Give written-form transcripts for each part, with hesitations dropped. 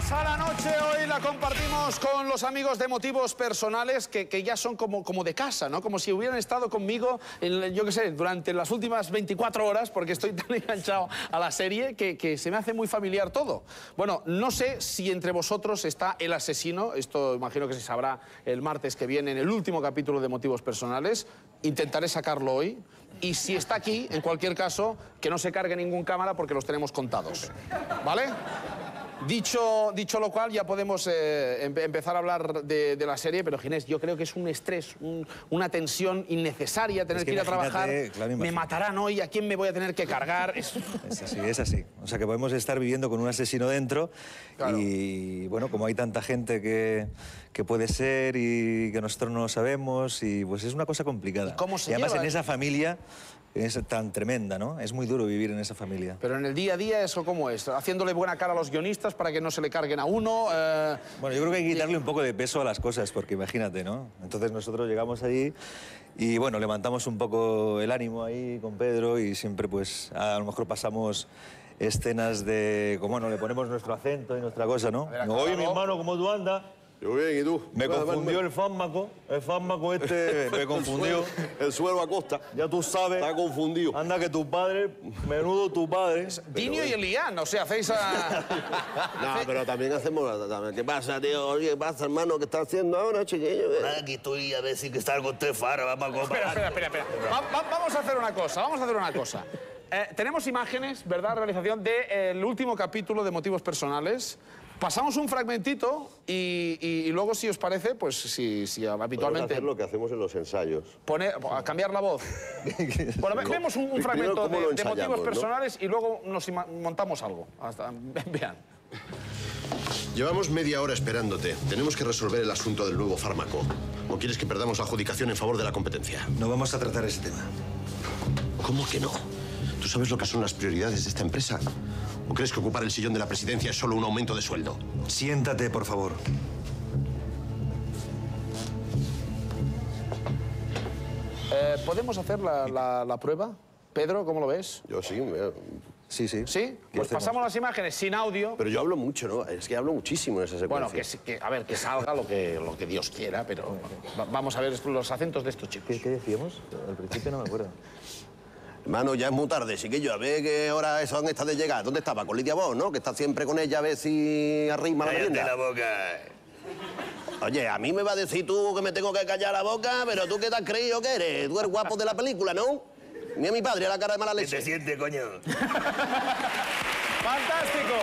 pasa la noche hoy la compartimos con los amigos de Motivos Personales que ya son como de casa, ¿no? Como si hubieran estado conmigo, yo qué sé, durante las últimas 24 horas, porque estoy tan enganchado a la serie que se me hace muy familiar todo. Bueno, no sé si entre vosotros está el asesino, esto imagino que se sabrá el martes que viene en el último capítulo de Motivos Personales, intentaré sacarlo hoy. Y si está aquí, en cualquier caso, que no se cargue ningún cámara porque los tenemos contados, ¿vale? Dicho lo cual, ya podemos empezar a hablar de la serie, pero Ginés, yo creo que es un estrés, una tensión innecesaria tener que ir a trabajar. Claro, me matarán hoy, ¿a quién me voy a tener que cargar? Es así, es así. O sea, que podemos estar viviendo con un asesino dentro, claro. Y, bueno, como hay tanta gente que puede ser y que nosotros no lo sabemos, y pues es una cosa complicada. ¿Y cómo se y además lleva? En esa familia es tan tremenda, ¿no? Es muy duro vivir en esa familia. Pero en el día a día, ¿eso cómo es? ¿Haciéndole buena cara a los guionistas para que no se le carguen a uno? Bueno, yo creo que hay que quitarle un poco de peso a las cosas, porque imagínate, ¿no? Entonces nosotros llegamos allí y, bueno, levantamos un poco el ánimo ahí con Pedro y siempre, pues, a lo mejor pasamos escenas de... Como, bueno, le ponemos nuestro acento y nuestra cosa, ¿no? Oye, mi hermano, ¿cómo tú andas? Yo bien, ¿y tú? Me confundió el fármaco este me confundió. El suero Acosta. Ya tú sabes. Está confundido. Anda que tu padre, menudo tu padre. Dinio y Elian, o sea, hacéis a... No, pero también hacemos... ¿Qué pasa, tío? Oye, ¿qué pasa, hermano? ¿Qué estás haciendo ahora, chiquillo? Aquí estoy a ver si que salgo usted fara, vamos a comprar. Espera. Vamos a hacer una cosa, tenemos imágenes, ¿verdad, realización, del último capítulo de Motivos Personales. Pasamos un fragmentito y luego, si os parece, pues si habitualmente... Podemos hacer lo que hacemos en los ensayos. Cambiar la voz. Bueno, vemos un fragmento de Motivos Personales, ¿no? Y luego nos montamos algo. Vean. Llevamos media hora esperándote. Tenemos que resolver el asunto del nuevo fármaco. ¿O quieres que perdamos la adjudicación en favor de la competencia? No vamos a tratar ese tema. ¿Cómo que no? ¿Tú sabes lo que son las prioridades de esta empresa? ¿O crees que ocupar el sillón de la presidencia es solo un aumento de sueldo? Siéntate, por favor. ¿Podemos hacer la prueba? Pedro, ¿cómo lo ves? Yo sí. Sí. ¿Sí? Pues pasamos las imágenes sin audio. Pero yo hablo mucho, ¿no? Es que hablo muchísimo en esa secuencia. Bueno, a ver, que salga lo que Dios quiera, pero vamos a ver los acentos de estos chicos. ¿Qué decíamos? Al principio no me acuerdo. Hermano, ya es muy tarde, chiquillo. A ver qué hora son estas de llegar. ¿Dónde estaba? Con Lidia Bosch, ¿no? Que está siempre con ella a ver si arrima la merienda. ¡Cállate la boca! Oye, a mí me va a decir tú que me tengo que callar la boca, pero tú qué te has creído que eres. Tú eres guapo de la película, ¿no? Mira mi padre a la cara de mala ¿Qué leche. te sientes, coño? ¡Fantástico!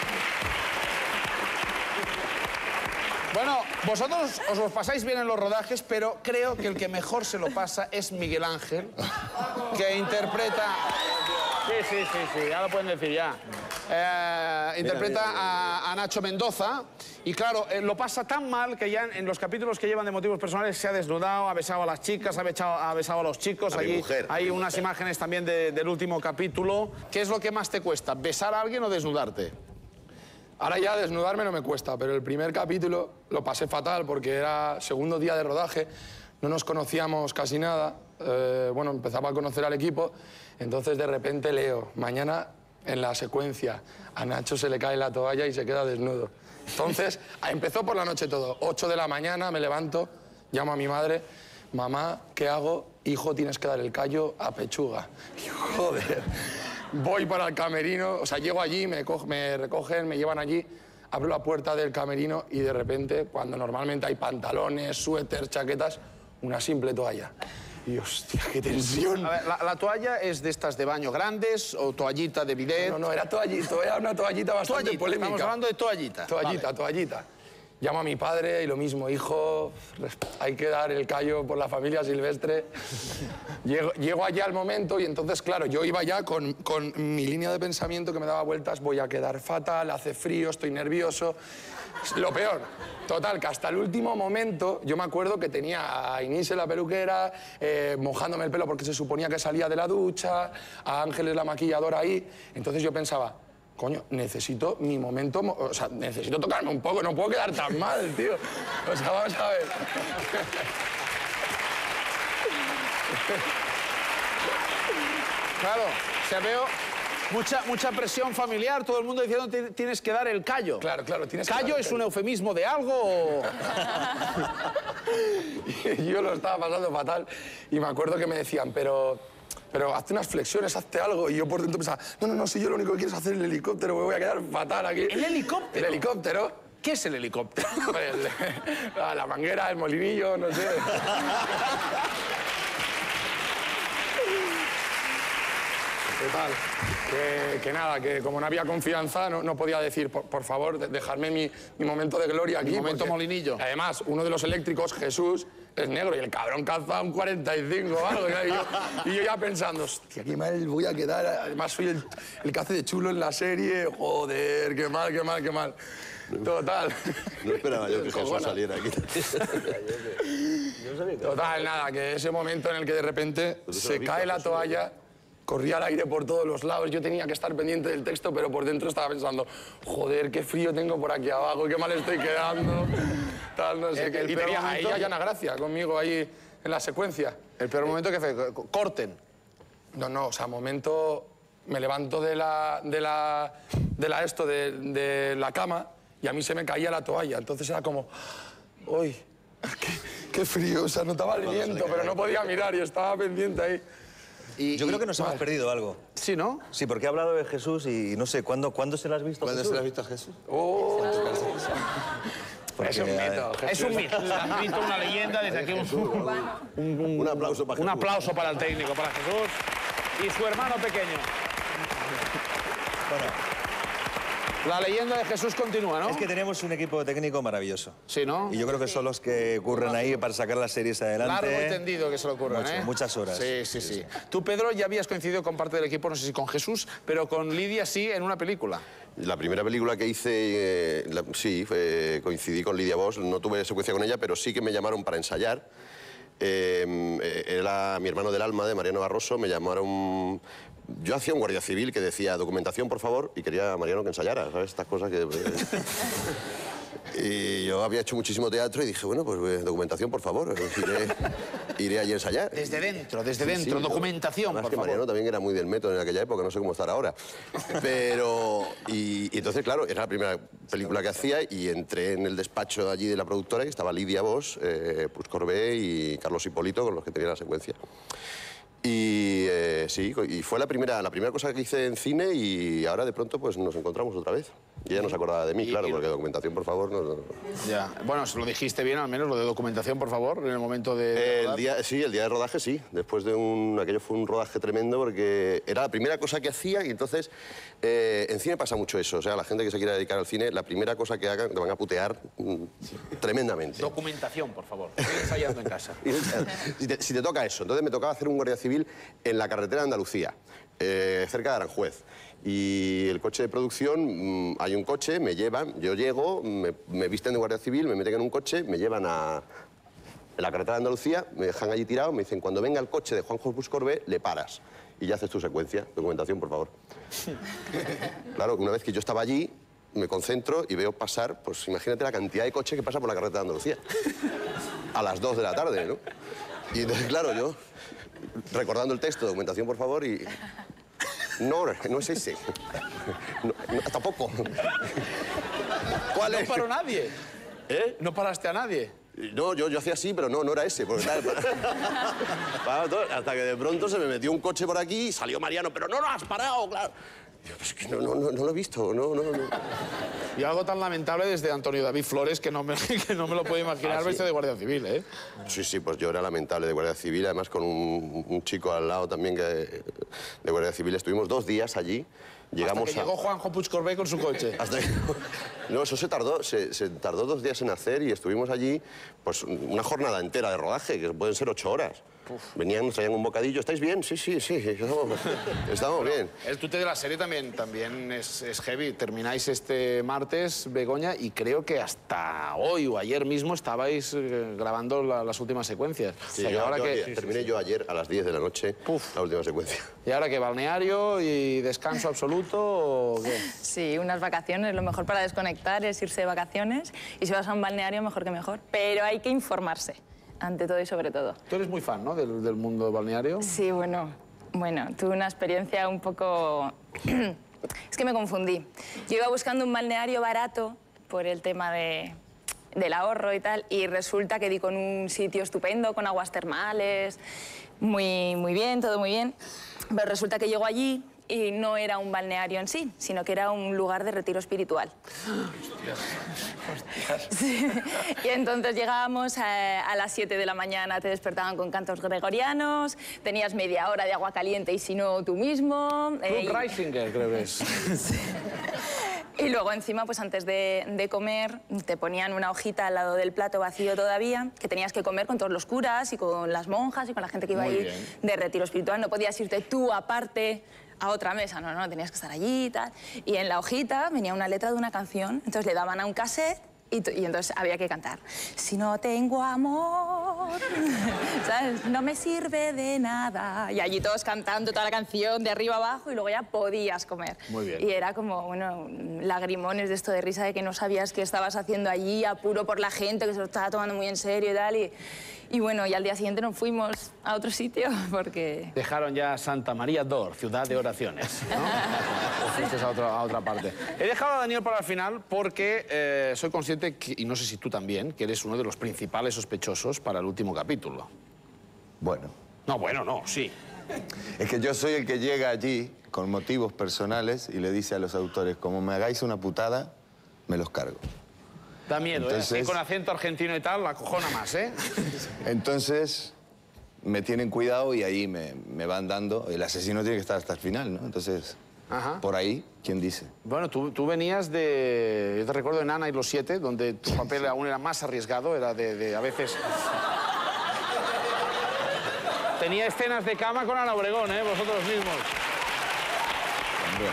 Bueno, vosotros os los pasáis bien en los rodajes, pero creo que el que mejor se lo pasa es Miguel Ángel, que interpreta... Sí, ya lo pueden decir ya. Interpreta a Nacho Mendoza. Y claro, lo pasa tan mal que ya en los capítulos que llevan de Motivos Personales se ha desnudado, ha besado a las chicas, ha besado a los chicos. Allí hay unas imágenes también del último capítulo. ¿Qué es lo que más te cuesta? ¿Besar a alguien o desnudarte? Ahora ya desnudarme no me cuesta, pero el primer capítulo lo pasé fatal porque era segundo día de rodaje, no nos conocíamos casi nada, bueno, empezaba a conocer al equipo, entonces de repente leo, mañana en la secuencia a Nacho se le cae la toalla y se queda desnudo. Entonces empezó por la noche todo, 8 de la mañana me levanto, llamo a mi madre, mamá, ¿qué hago? Hijo, tienes que dar el callo a pechuga. Y, joder... Voy para el camerino, o sea, llego allí, me recogen, me llevan allí, abro la puerta del camerino y de repente, cuando normalmente hay pantalones, suéteres, chaquetas, una simple toalla. Y hostia, qué tensión. A ver, ¿la toalla es de estas de baño grandes o toallita de bidet? No, era toallita, era una toallita bastante polémica. Estamos hablando de toallita. Toallita. Llamo a mi padre y lo mismo, hijo, hay que dar el callo por la familia Silvestre. Llego allá al momento y entonces, claro, yo iba ya con mi línea de pensamiento que me daba vueltas, voy a quedar fatal, hace frío, estoy nervioso. Lo peor, total, que hasta el último momento yo me acuerdo que tenía a Inés en la peluquera, mojándome el pelo porque se suponía que salía de la ducha, a Ángeles la maquilladora ahí, entonces yo pensaba... Coño, necesito mi momento... O sea, necesito tocarme un poco, no puedo quedar tan mal, tío. O sea, vamos a ver. Claro, o sea, Mucha presión familiar, todo el mundo diciendo tienes que dar el callo. Claro, tienes que dar ¿Callo el es callo. un eufemismo de algo o...? Y yo lo estaba pasando fatal y me acuerdo que me decían, pero hazte unas flexiones, hazte algo. Y yo por dentro pensaba, no, si yo lo único que quiero es hacer el helicóptero, me voy a quedar fatal aquí. ¿El helicóptero? El helicóptero. ¿Qué es el helicóptero? Hombre, la manguera, el molinillo, no sé. Total, que nada, que como no había confianza, no podía decir, por favor, dejadme mi momento de gloria aquí. Mi momento porque, molinillo. Además, uno de los eléctricos, Jesús, es negro y el cabrón calza un 45 o algo. Y yo ya pensando, hostia, qué mal voy a quedar. Además, soy el que hace de chulo en la serie. Joder, qué mal. Total. No esperaba yo que Jesús Cojona. saliera aquí. Total, nada, que ese momento en el que de repente se cae la toalla, corría el aire por todos los lados, yo tenía que estar pendiente del texto, pero por dentro estaba pensando, joder, qué frío tengo por aquí abajo, qué mal estoy quedando, tal, no sé qué. Y peor tenía a momento- ella y a Ana Gracia conmigo ahí en la secuencia. El peor momento que fue, corten. No, o sea, momento, me levanto de la cama y a mí se me caía la toalla, entonces era como, uy, qué frío, o sea, notaba el viento, pero no podía mirar y estaba pendiente ahí. Yo creo que nos hemos vale. perdido algo. Sí, ¿no? Sí, porque he hablado de Jesús y no sé, ¿cuándo se lo has visto? ¿Cuándo Jesús? se lo has visto a Jesús? Porque, Es un mito, Es un mito, una leyenda. Desde aquí Un aplauso para un Jesús. aplauso para el técnico, para Jesús y su hermano pequeño. La leyenda de Jesús continúa, ¿no? Es que tenemos un equipo técnico maravilloso. Sí, ¿no? Y yo creo que son los que curran ahí para sacar las series adelante. Largo y tendido que se le ocurran, Mucho, ¿eh? muchas horas. Sí. Tú, Pedro, ya habías coincidido con parte del equipo, no sé si con Jesús, pero con Lidia sí, en una película. La primera película que hice, coincidí con Lidia Bosch, no tuve secuencia con ella, pero sí que me llamaron para ensayar. Era mi hermano del alma, de Mariano Barroso, me llamaron... Yo hacía un guardia civil que decía documentación, por favor, y quería a Mariano que ensayara, ¿sabes? Estas cosas que... Y yo había hecho muchísimo teatro y dije, bueno, pues documentación, por favor, iré allí a ensayar. Desde dentro, Sí, documentación, además por que favor. Mariano también era muy del método en aquella época, no sé cómo estará ahora. Pero... Y entonces, claro, era la primera película que hacía y entré en el despacho allí de la productora y estaba Lidia Bosch, Puig Corbé y Carlos Hipólito, con los que tenía la secuencia. Y y fue la primera cosa que hice en cine y ahora de pronto pues nos encontramos otra vez. Y ella no se acordaba de mí, claro, porque documentación, por favor, no. Ya. Bueno, se lo dijiste bien, al menos, lo de documentación, por favor, en el momento de... El día de rodaje sí, después de aquello fue un rodaje tremendo porque era la primera cosa que hacía y entonces en cine pasa mucho eso, o sea, la gente que se quiere dedicar al cine, la primera cosa que hagan te van a putear tremendamente. Documentación, por favor. Estoy ensayando en casa. Si te toca eso, entonces me tocaba hacer un guardia civil en la carretera de Andalucía, cerca de Aranjuez. Y el coche de producción, hay un coche, me llevan, yo llego, me visten de guardia civil, me meten en un coche, me llevan a la carretera de Andalucía, me dejan allí tirado, me dicen, cuando venga el coche de Juanjo Puig Corbé, le paras. Y ya haces tu secuencia. Documentación, por favor. Claro, una vez que yo estaba allí, me concentro y veo pasar, pues imagínate la cantidad de coche que pasa por la carretera de Andalucía. A las 2 de la tarde, ¿no? Y entonces, claro, yo, recordando el texto, documentación, por favor, y... No es ese. No, tampoco. ¿Cuál No es? paró nadie. ¿Eh? No paraste a nadie. No, yo hacía así, pero no era ese. Porque, hasta que de pronto se me metió un coche por aquí y salió Mariano, pero no has parado, claro. Yo, pues es que no lo he visto, no. Y algo tan lamentable desde Antonio David Flores que no me lo puedo imaginar vestido de guardia civil, ¿eh? Sí, pues yo era lamentable de Guardia Civil, además con un chico al lado también de Guardia Civil. Estuvimos 2 días allí. Llegamos Hasta que llegó Juanjo Puig Corbé con su coche. No, eso se tardó 2 días en hacer y estuvimos allí pues una jornada entera de rodaje, que pueden ser 8 horas. Venían, nos traían un bocadillo. ¿Estáis bien? Sí, estamos bien. El tute de la serie también es heavy. Termináis este martes, Begoña, y creo que hasta hoy o ayer mismo estabais grabando las últimas secuencias. Sí, O sea, que terminé yo ayer a las 10 de la noche la última secuencia. ¿Y ahora qué? ¿Balneario y descanso absoluto o qué? Sí, unas vacaciones, lo mejor para desconectar es irse de vacaciones y si vas a un balneario mejor que mejor, pero hay que informarse, ante todo y sobre todo. Tú eres muy fan, ¿no?, del mundo balneario. Sí, bueno, Bueno, tuve una experiencia un poco... Es que me confundí. Yo iba buscando un balneario barato por el tema del ahorro y tal, y resulta que di con un sitio estupendo, con aguas termales, muy bien, todo muy bien. Pero resulta que llego allí y no era un balneario en sí, sino que era un lugar de retiro espiritual. Sí. Y entonces llegábamos a las 7 de la mañana, te despertaban con cantos gregorianos, tenías media hora de agua caliente y si no, tú mismo. Club Reisinger, creo que es. Sí. Y luego encima, pues antes de comer, te ponían una hojita al lado del plato vacío todavía, que tenías que comer con todos los curas y con las monjas y con la gente que iba ahí de retiro espiritual. No podías irte tú aparte a otra mesa, no, tenías que estar allí y tal. Y en la hojita venía una letra de una canción, entonces le daban a un cassette y entonces había que cantar. Si no tengo amor, ¿sabes? No me sirve de nada. Y allí todos cantando toda la canción de arriba abajo y luego ya podías comer. Muy bien. Y era como, bueno, lagrimones de esto de risa de que no sabías qué estabas haciendo allí, apuro por la gente que se lo estaba tomando muy en serio y tal. Y bueno, y al día siguiente nos fuimos a otro sitio porque... Dejaron ya Santa María d'Or, ciudad de oraciones, ¿no? Fuiste a otra parte. He dejado a Daniel para el final porque soy consciente, y no sé si tú también, que eres uno de los principales sospechosos para el último capítulo. Bueno. No, bueno, no, sí. Es que yo soy el que llega allí con motivos personales y le dice a los autores, como me hagáis una putada, me los cargo. Da miedo, entonces, ¿eh? Así con acento argentino y tal, la cojona más, ¿eh? Entonces, me tienen cuidado y ahí me van dando. El asesino tiene que estar hasta el final, ¿no? Entonces, por ahí, ¿quién dice? Bueno, tú venías de... Yo te recuerdo en Ana y los 7, donde tu papel aún era más arriesgado, era a veces... Tenía escenas de cama con Ana Obregón, ¿eh? Vosotros mismos. Hombre.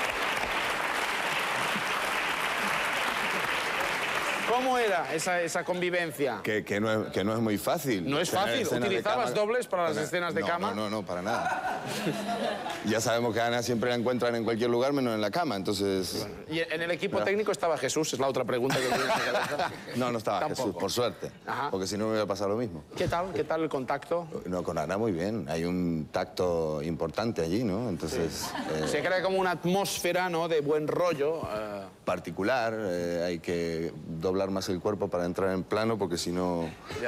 ¿Cómo era esa convivencia? Que no es muy fácil. No es fácil. ¿Utilizabas dobles para las escenas de cama? No, para nada. Ya sabemos que a Ana siempre la encuentran en cualquier lugar menos en la cama, entonces... Bueno, ¿y en el equipo técnico estaba Jesús? Es la otra pregunta que tienes en la cabeza. No estaba Tampoco. Jesús, por suerte. Porque si no me hubiera pasado lo mismo. ¿Qué tal el contacto? No, con Ana muy bien. Hay un tacto importante allí, ¿no? Entonces... Se crea como una atmósfera, ¿no?, de buen rollo. Particular, hay que doblar más el cuerpo para entrar en plano porque si no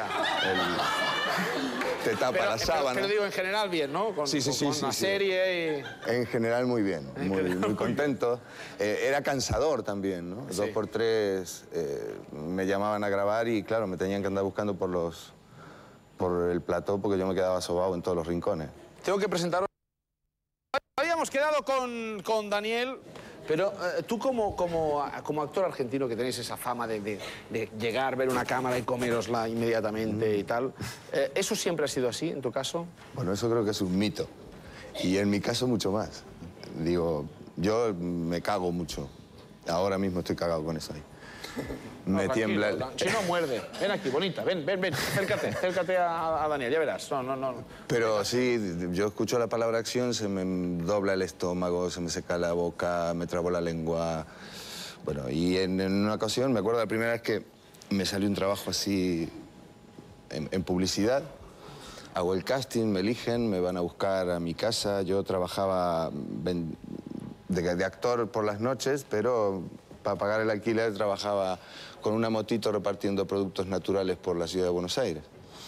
te tapa la sábana. Pero digo, en general bien, ¿no? Con una serie y... En general muy bien, muy contento. Era cansador también, ¿no? Sí. 2 por 3 me llamaban a grabar y claro, me tenían que andar buscando por el plató porque yo me quedaba sobado en todos los rincones. Tengo que presentaros... Habíamos quedado con Daniel... Pero tú como actor argentino que tenéis esa fama de llegar, ver una cámara y comérosla inmediatamente y tal, ¿eso siempre ha sido así en tu caso? Bueno, eso creo que es un mito. Y en mi caso mucho más. Digo, yo me cago mucho. Ahora mismo estoy cagado con eso ahí. Me tiembla el... Si no, muerde. Ven aquí, bonita. Ven. Acércate a Daniel, ya verás. No. Pero sí, yo escucho la palabra acción, se me dobla el estómago, se me seca la boca, me trabo la lengua. Bueno, y en una ocasión, me acuerdo la primera vez que me salió un trabajo así en publicidad. Hago el casting, me eligen, me van a buscar a mi casa. Yo trabajaba de actor por las noches, pero... Para pagar el alquiler trabajaba con una motito repartiendo productos naturales por la ciudad de Buenos Aires.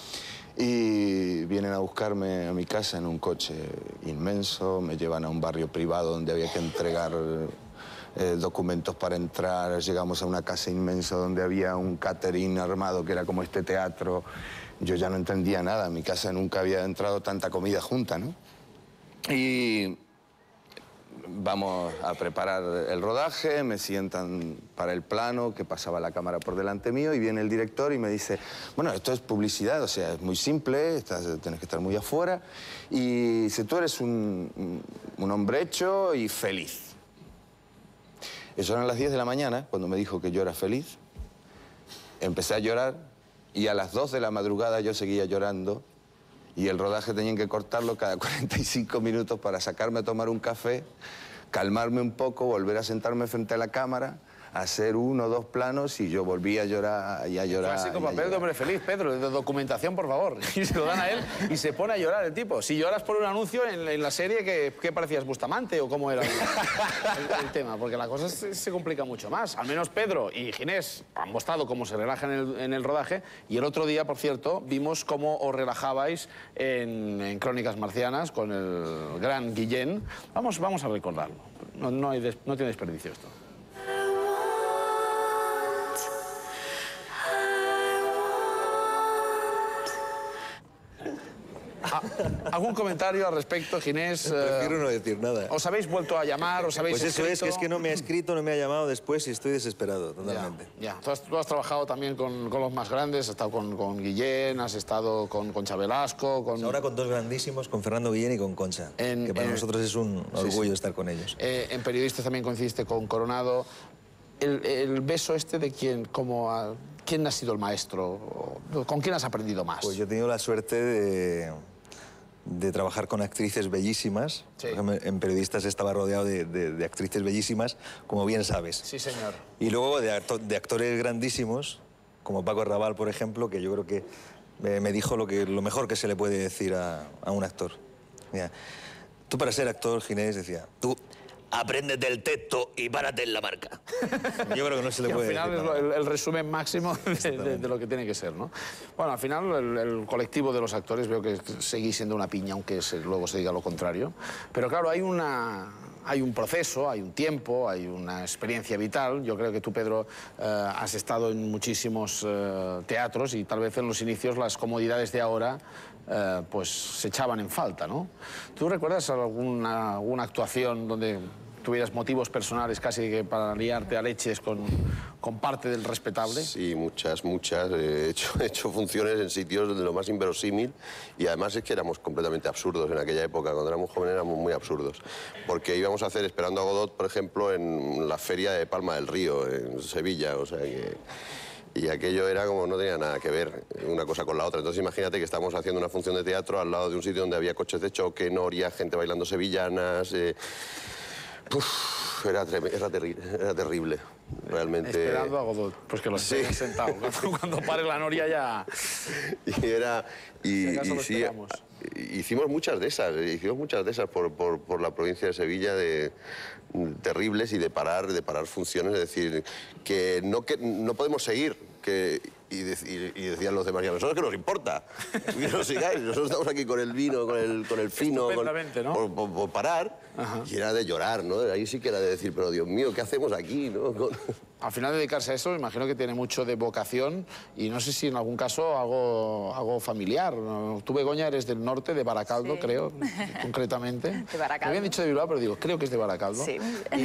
Y vienen a buscarme a mi casa en un coche inmenso, me llevan a un barrio privado donde había que entregar documentos para entrar. Llegamos a una casa inmensa donde había un catering armado que era como este teatro. Yo ya no entendía nada, en mi casa nunca había entrado tanta comida junta, ¿no? Y... Vamos a preparar el rodaje, me sientan para el plano, que pasaba la cámara por delante mío, y viene el director y me dice, bueno, esto es publicidad, o sea, es muy simple, tienes que estar muy afuera, y si tú eres un hombre hecho y feliz. Eso eran las 10 de la mañana, cuando me dijo que yo era feliz. Empecé a llorar, y a las 2 de la madrugada yo seguía llorando, y el rodaje tenían que cortarlo cada 45 minutos para sacarme a tomar un café, calmarme un poco, volver a sentarme frente a la cámara, hacer 1 o 2 planos y yo volví a llorar y a llorar. Clásico papel de hombre feliz, Pedro, de documentación, por favor. Y se lo dan a él y se pone a llorar el tipo. Si lloras por un anuncio en la serie, ¿qué parecías? ¿Bustamante o cómo era el tema? Porque la cosa se complica mucho más. Al menos Pedro y Ginés han mostrado cómo se relajan en el rodaje, y el otro día, por cierto, vimos cómo os relajabais en Crónicas Marcianas con el gran Guillén. Vamos a recordarlo. No tiene desperdicio esto. ¿Algún comentario al respecto, Ginés? Prefiero no decir nada. ¿Os habéis vuelto a llamar? ¿Os habéis Pues eso escrito? es que no me ha escrito, no me ha llamado después y estoy desesperado totalmente. Ya. Tú has trabajado también con los más grandes, has estado con Guillén, has estado con Concha Velasco, con... Ahora con 2 grandísimos, con Fernando Guillén y con Concha, que para nosotros es un orgullo estar con ellos. En periodistas también coincidiste con Coronado. El beso este de quién, ¿quién ha sido el maestro? ¿Con quién has aprendido más? Pues yo he tenido la suerte de trabajar con actrices bellísimas. Sí. Por ejemplo, en periodistas estaba rodeado de actrices bellísimas, como bien sabes. Sí, señor. Y luego de actores grandísimos, como Paco Raval, por ejemplo, que yo creo que me dijo lo mejor que se le puede decir a un actor. Mira, tú para ser actor, Ginés, decía, tú Apréndete el texto y párate en la marca. yo creo que no se le puede decir. Al final es el resumen máximo de lo que tiene que ser, ¿no? Bueno, al final el colectivo de los actores veo que seguís siendo una piña, aunque luego se diga lo contrario. Pero claro, hay un proceso, hay un tiempo, hay una experiencia vital. Yo creo que tú, Pedro, has estado en muchísimos teatros y tal vez en los inicios las comodidades de ahora pues se echaban en falta, ¿no? ¿Tú recuerdas alguna actuación donde tuvieras motivos personales casi que para liarte a leches con parte del respetable? Sí, muchas. He hecho funciones en sitios de lo más inverosímil, y además es que éramos completamente absurdos en aquella época. Cuando éramos jóvenes éramos muy absurdos. Porque íbamos a hacer Esperando a Godot, por ejemplo, en la feria de Palma del Río, en Sevilla, o sea que... Y aquello era como, no tenía nada que ver una cosa con la otra. Entonces imagínate que estábamos haciendo una función de teatro al lado de un sitio donde había coches de choque, noria, gente bailando sevillanas... Era terrible, realmente. Esperando a Godot, pues que lo estés sentado. Cuando pare la noria ya... Hicimos muchas de esas por la provincia de Sevilla, terribles, y de parar funciones, es decir, que no podemos seguir, y decían los demás, y a nosotros que nos importa, que no sigáis, nosotros estamos aquí con el vino, con el fino, ¿no? por parar. Ajá. Y era de llorar, ¿no? Ahí sí que era de decir, pero Dios mío, ¿qué hacemos aquí, no? Al final dedicarse a eso, imagino que tiene mucho de vocación, y no sé si en algún caso algo familiar. Tú, Begoña, eres del norte, de Baracaldo, sí, creo, concretamente. De Baracaldo. Me habían dicho de Bilbao, pero digo, creo que es de Baracaldo. Sí.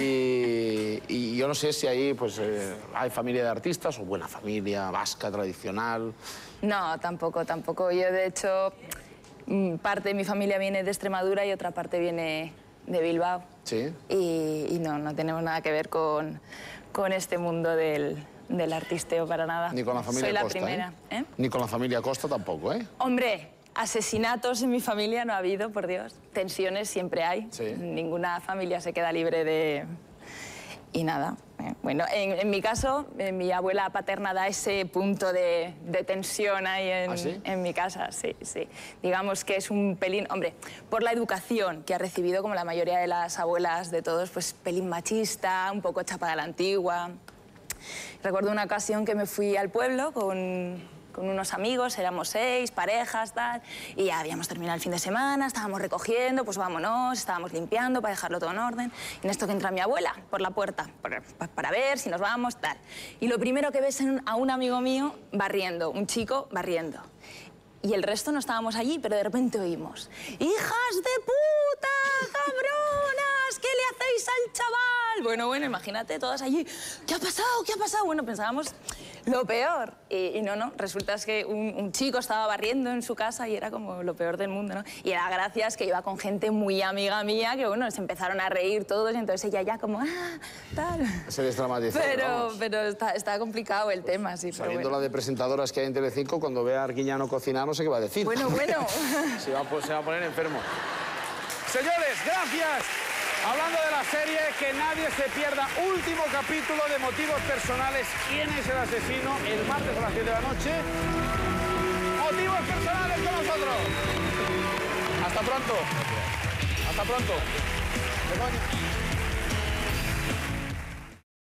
Y yo no sé si ahí pues, hay familia de artistas o buena familia, vasca, tradicional. No, tampoco. Yo, de hecho, parte de mi familia viene de Extremadura y otra parte viene de Bilbao. Sí. Y no tenemos nada que ver con este mundo del artisteo para nada. Ni con la familia Soy Costa, la primera. ¿Eh? Ni con la familia Costa tampoco, ¿eh? Hombre, asesinatos en mi familia no ha habido, por Dios. Tensiones siempre hay. Sí. Ninguna familia se queda libre de... Y nada. Bueno, en mi caso, mi abuela paterna da ese punto de tensión ahí ¿Ah, sí? en mi casa, sí. Digamos que es un pelín, hombre, por la educación que ha recibido, como la mayoría de las abuelas de todos, pues pelín machista, un poco chapada a la antigua. Recuerdo una ocasión que me fui al pueblo con unos amigos, éramos 6 parejas, tal, y ya habíamos terminado el fin de semana, estábamos recogiendo, pues vámonos, estábamos limpiando para dejarlo todo en orden. Y en esto que entra mi abuela por la puerta, para ver si nos vamos, tal. Y lo primero que ves a un amigo mío barriendo, un chico barriendo. Y el resto no estábamos allí, pero de repente oímos: ¡hijas de puta, cabronas! ¿Qué le hacéis al chaval? Bueno, imagínate, todas allí. ¿Qué ha pasado? ¿Qué ha pasado? Bueno, pensábamos lo peor. Y no, resulta que un chico estaba barriendo en su casa y era como lo peor del mundo, ¿no? Y era gracias que iba con gente muy amiga mía, que bueno, se empezaron a reír todos y entonces ella ya como, tal. Se desdramatizó, pero está complicado el tema, sí. Sabiendo la de presentadoras que hay en Telecinco, cuando vea a Arguiñano cocinar, no sé qué va a decir. Bueno. Se va a poner enfermo. Señores, gracias. Hablando de la serie, que nadie se pierda último capítulo de Motivos Personales. ¿Quién es el asesino? El martes a las 7 de la noche. Motivos Personales con nosotros. Hasta pronto. Hasta pronto. Begoña.